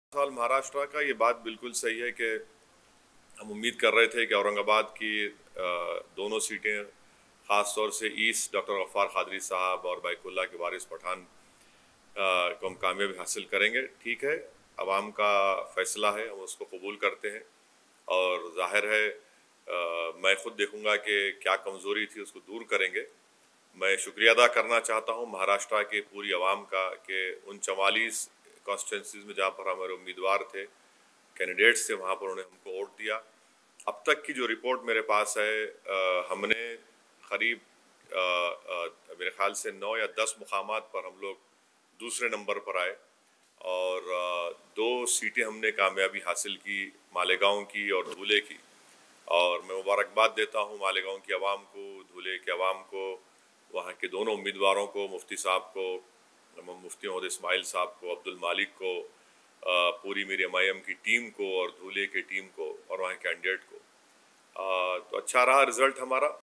साल महाराष्ट्र का ये बात बिल्कुल सही है कि हम उम्मीद कर रहे थे कि औरंगाबाद की दोनों सीटें ख़ास तौर से ईस्ट डॉक्टर गफ्फार कादरी साहब और बाइकुल्ला के वारिस पठान को हम कामयाबी हासिल करेंगे। ठीक है, अवाम का फ़ैसला है, हम उसको कबूल करते हैं और ज़ाहिर है मैं ख़ुद देखूंगा कि क्या कमज़ोरी थी उसको दूर करेंगे। मैं शुक्रिया अदा करना चाहता हूं महाराष्ट्र के पूरी आवाम का कि उन 44 कॉन्स्टिट्यूंसीज में जहां पर हमारे उम्मीदवार थे, कैंडिडेट्स थे, वहां पर उन्हें हमको वोट दिया। अब तक की जो रिपोर्ट मेरे पास है, हमने करीब मेरे ख्याल से 9 या 10 मुकामात पर हम लोग दूसरे नंबर पर आए और 2 सीटें हमने कामयाबी हासिल की, मालेगांव की और धुले की। और मैं मुबारकबाद देता हूँ मालेगांव की आवाम को, धुले की आवाम को, वहाँ के दोनों उम्मीदवारों को, मुफ्ती साहब को, मुफ्ती मोहम्मद इस्माइल साहब को, अब्दुल मालिक को, पूरी मेरी एमआईएम की टीम को और धुले की टीम को और वहाँ के कैंडिडेट को। तो अच्छा रहा रिज़ल्ट हमारा।